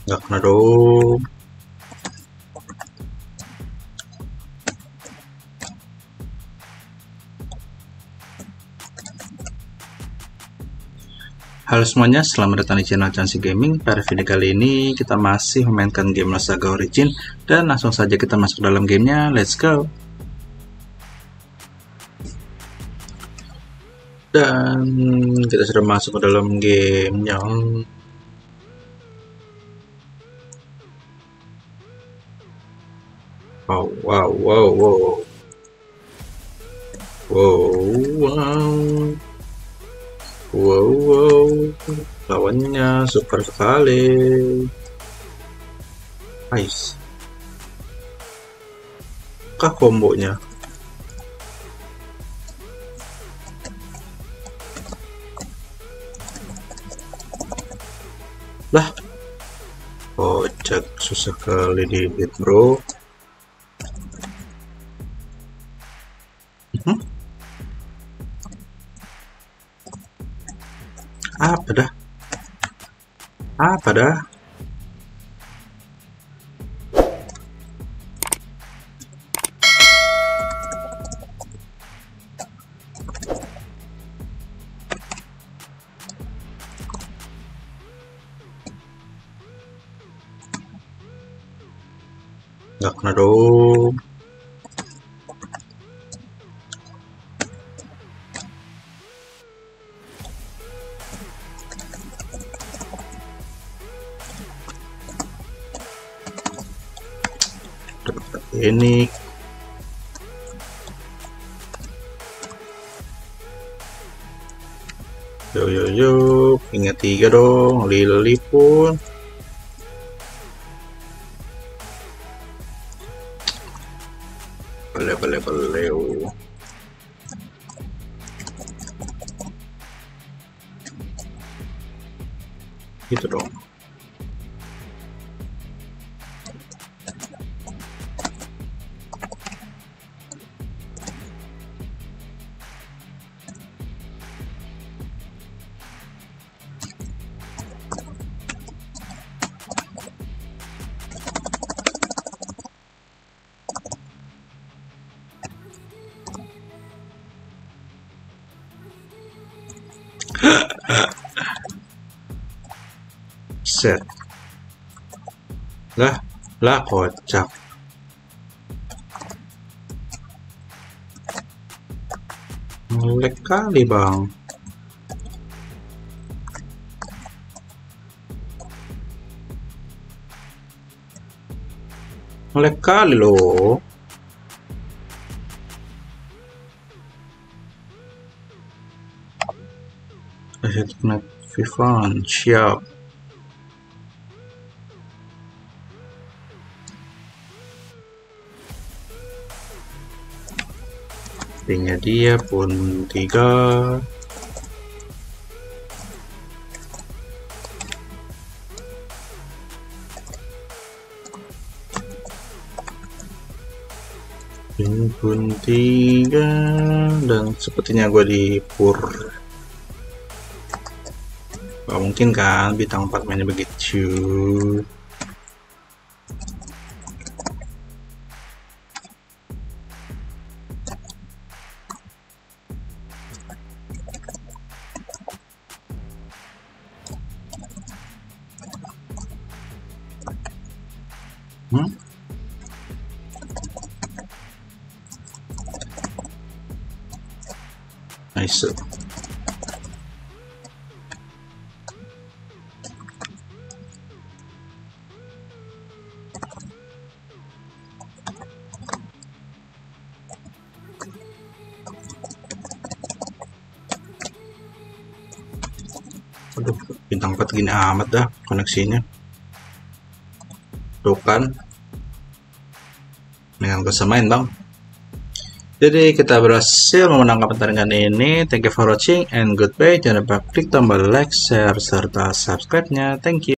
Nggak kena dong. Halo semuanya, selamat datang di channel Chansi Gaming. Pada video kali ini kita masih memainkan game Lost Saga Origin, dan langsung saja kita masuk dalam gamenya. Let's go. Dan kita sudah masuk ke dalam gamenya. Wow, wow, wow, wow, wow, wow, wow. Lawannya super sekali. Nice. Kah kombonya? Lah, kocak, susah kali di hit bro. Apa dah? Apa dah? Nggak kena dong. Ini yo, ingat 3 dong, Lily pun boleh gitu dong. Set lah kocak. Ngelek kali bang. Ngelek kali loh. Asyik kena Vivan, siap. Tingnya dia pun 3. Ini pun 3. Dan sepertinya gue di pur. Gak mungkin kan bintang 4 mainnya begitu. Nice. Aduh, bintang 4 gini amat dah koneksinya. Tuh kan, dengan kesemain bang. Jadi kita berhasil memenangkan pertandingan ini. Thank you for watching and goodbye. Jangan lupa klik tombol like, share, serta subscribe-nya. Thank you.